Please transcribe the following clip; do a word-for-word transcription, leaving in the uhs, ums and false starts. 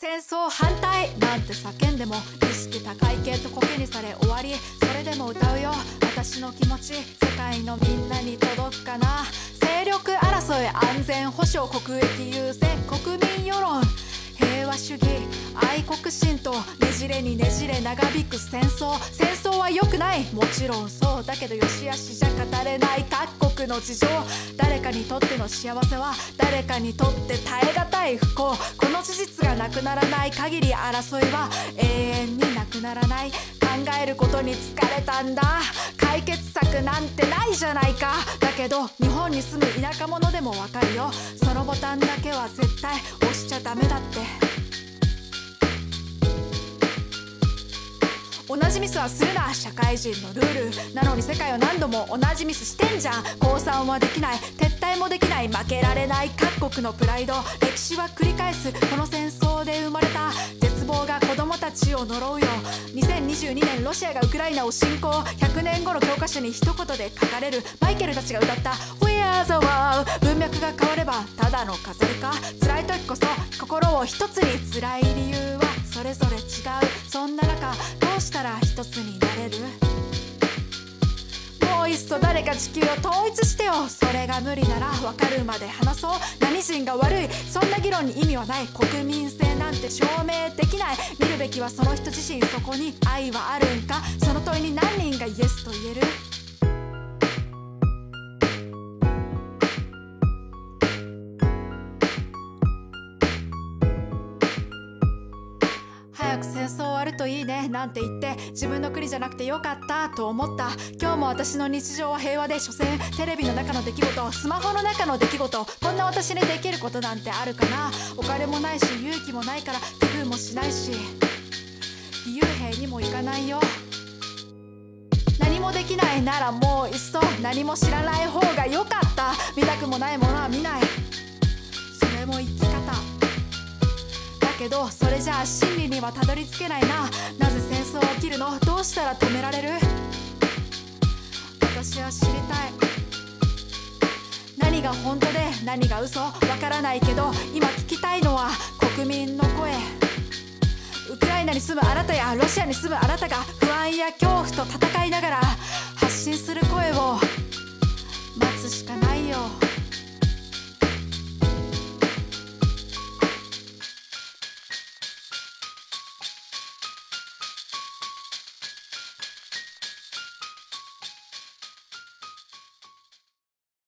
戦争反対なんて叫んでも意識高い系とコケにされ終わり。それでも歌うよ私の気持ち、世界のみんなに届くかな。勢力争い安全保障国益優先国民世論平和主義愛国心とねじれにねじれ長引く戦争。戦争は良くないもちろんそうだけどよしあしじゃ語れない各国の事情。誰かにとっての幸せは誰かにとって耐え難い不幸。この事実がなくならない限り争いは永遠になくならない。考えることに疲れたんだ。解決策なんてないじゃないか。だけど日本に住む田舎者でもわかるよ。そのボタンだけは絶対押しちゃダメだって。同じミスはするな社会人のルールなのに世界は何度も同じミスしてんじゃん。降参はできない撤退もできない負けられない各国のプライド。歴史は繰り返すこの戦争で生まれた絶望が子供たちを呪うよ。にせんにじゅうにねんロシアがウクライナを侵攻。ひゃくねんごの教科書に一言で書かれるマイケルたちが歌った We are the world。 文脈が変わればただの飾りか。辛い時こそ心を一つに。辛い理由はそれぞれ違う。そんな中どうしたら一つになれる。もういっそ誰か地球を統一してよ。それが無理なら分かるまで話そう。何人が悪いそんな議論に意味はない。国民性なんて証明できない。見るべきはその人自身。そこに愛はあるんか。その問いに何人がイエスと言える。早く戦争終わるといいねなんて言って自分の国じゃなくてよかったと思った。今日も私の日常は平和で所詮テレビの中の出来事スマホの中の出来事。こんな私にできることなんてあるかな。お金もないし勇気もないから工夫もしないし義勇兵にも行かないよ。何もできないならもういっそ何も知らない方がよかった。見たくもないものは見ない。それも生き方だけどそれじゃあ真理にはたどり着けないな。なぜ戦争は起きるの。どうしたら止められる。私は知りたい。何が本当で何が嘘わからないけど今聞きたいのは国民の声。ウクライナに住むあなたやロシアに住むあなたが不安や恐怖と戦いながら発信する声を